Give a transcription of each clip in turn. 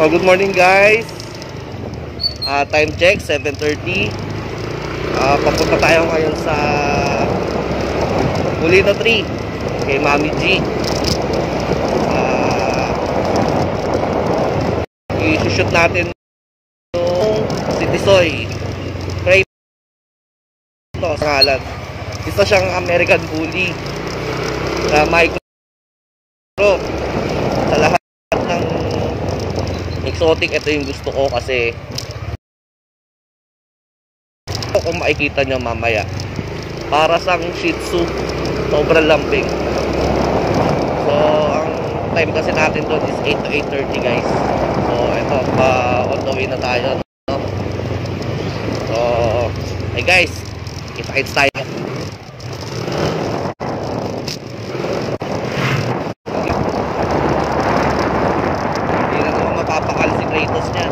Good morning guys. Time check 7:30. Papunta tayo ngayon sa Pulito 3 kay Mami G. I-shoot natin yung si Tisoy. Pray ito sa ngalan. Isa siyang American Bully na micro sa lahat ng exotic. Ito yung gusto ko kasi kung makikita nyo mamaya para sang Shih Tzu, sobrang lambing. So ang time kasi natin doon is 8 to 8:30 guys. So ito pa on the way na tayo, no? So hey guys, kita-kits tayo. Hindi na naman mapapakal si Kratos niya.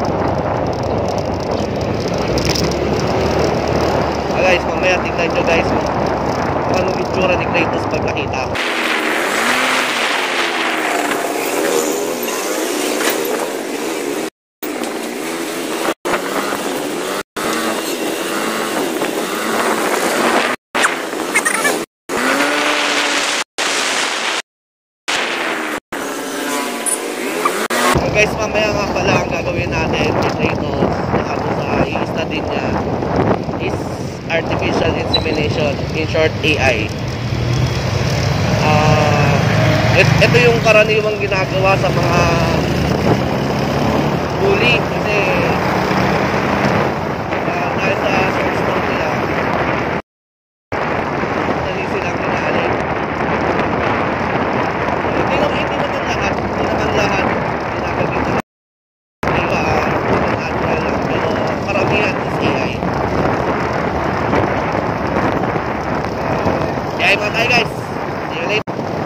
Guys, mamaya tingnan nyo guys kung anong itsura ni Kratos pag nakita ako. Guys, mamaya nga pala ang gagawin natin ni Kratos sa i-study niya is artificial insemination, in short AI. Ito yung karaniwang ginagawa sa mga bully kasi dahil sa source code nila dali silang ginaalin. Hindi naman lahat ginagawin nila. Iba natural lang, pero karamihan is AI. Yay mga tayo guys. See you later.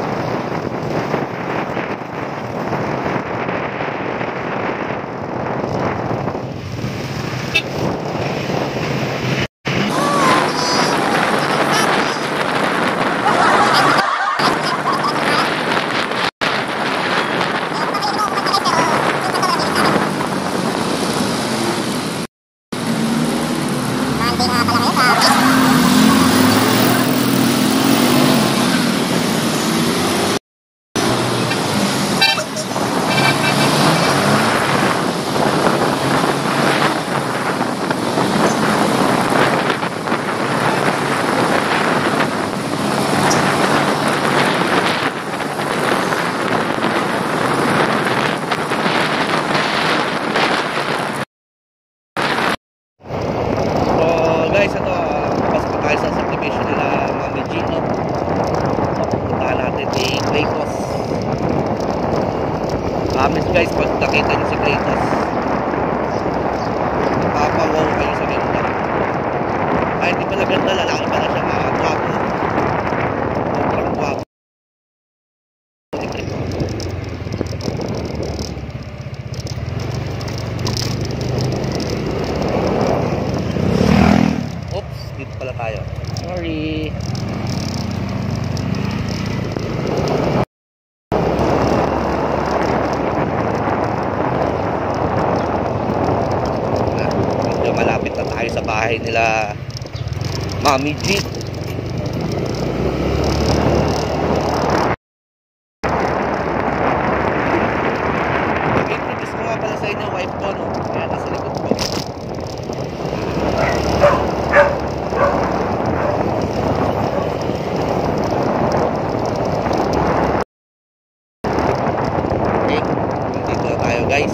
Guys, ito, pasok tayo sa subdivision nila Mami G, no? Pupuntahan natin si Kratos. Promise guys, pag nakita nyo si Kratos, papawaw kayo sa ganda. Kahit di pala ganda, lalaki pala siya, mga gwapo. Sobrang gwapo. Dito pala tayo. Sorry. Medyo malapit na tayo sa bahay nila Mami G. Mag-introduce ko nga pala sa inyo, wife ko, no? Kaya nasa likod ko. Guys,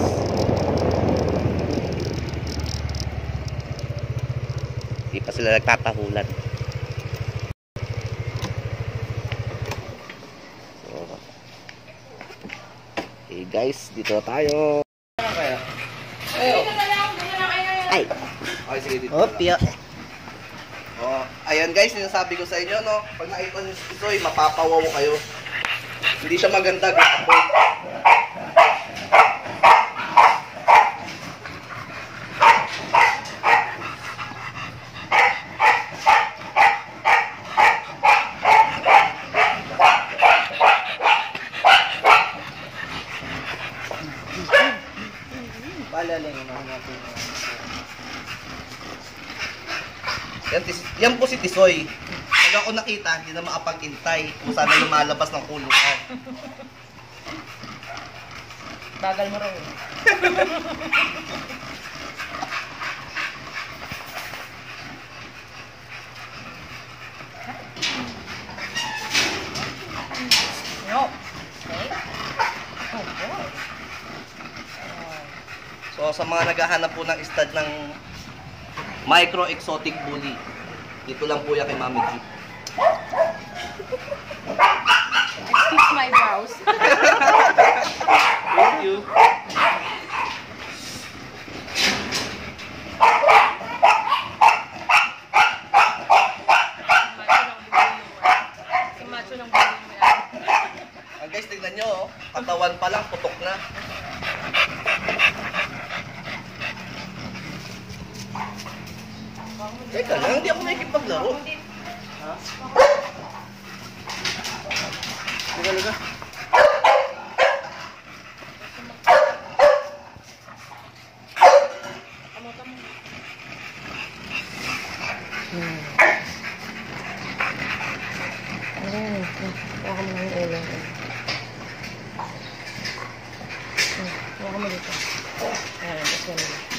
di pa sila nagtatahulan. So, okay guys, dito tayo. Ay, okay, sige dito. Opya. Oh, ayan guys, sinasabi ko sa inyo, no, pag nakita nyo si Tisoy, mapapawaw kayo. Hindi siya maganda, gapo. Alala yung nahanapin mo. Yan po si Tisoy. Pag ako nakita, hindi na makapag-intay kung sana lumalabas ng kulungan. Bagal mo raw eh. No. Okay. Oh, boy. So sa mga naghahanap po ng stud ng micro exotic bully, dito lang po yan kay Mami G. Excuse my brows. Thank you. Macho ng buhay mo yan. Guys, tignan nyo, oh. Katawan pa lang, putok na. Teka lang, hindi ako nakikipaglaro. Ha? Luga. Huwag mo ng ulo. Huwag mo dito. Ayan, kasi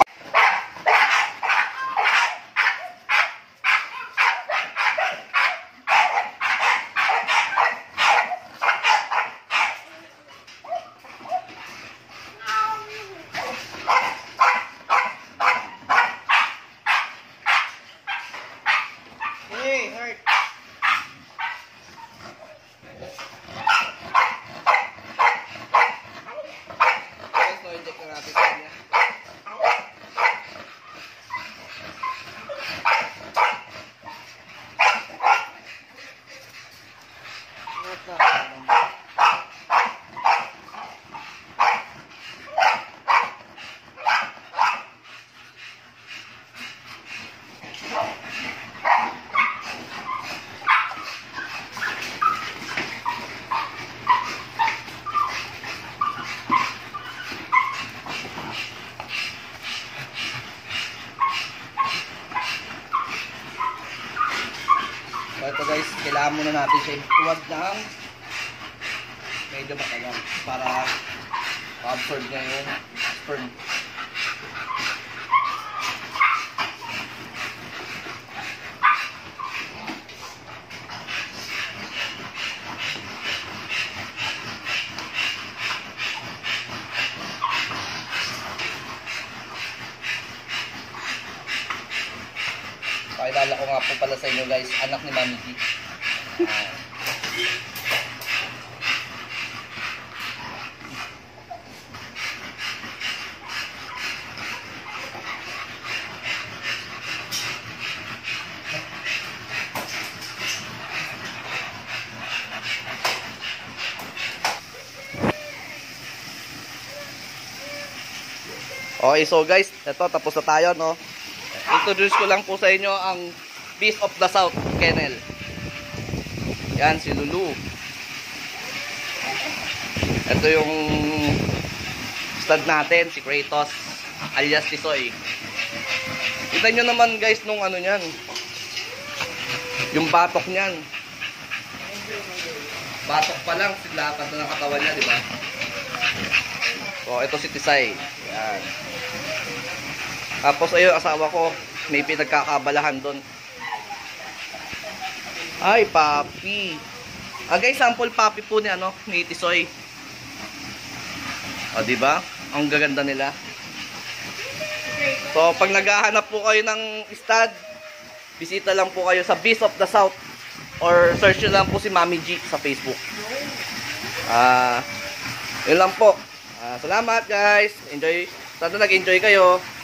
Hey, Heart! Guys, no-inject na natin sa kanya. So ito guys, kailangan muna natin siya iwag ng medyo matagal para ma-absorb niya yung sperm. Pakilala ko nga po pala sa inyo guys, anak ni Mami G. Okay, so guys, ito tapos na tayo, no? Introduce ko lang po sa inyo ang Beast of the South Kennel. Yan, si Lulu. Ito yung stud natin, si Kratos, alias Tisoy. Kita nyo naman guys nung ano nyan. Yung batok nyan. Batok pa lang, silakad na ng katawan niya, di ba? So, ito si Tisay. Yan. Tapos ayun, asawa ko, may pinagkakabalahan doon. Ay, papi. Guys, sample papi po ni ano, ni Tisoy. O, di ba? Ang gaganda nila. So, pag naghahanap po kayo ng stud, bisita lang po kayo sa Beast of the South or search nyo lang po si Mami G sa Facebook. Yun lang po. Salamat guys. Enjoy. Sana nag-enjoy kayo.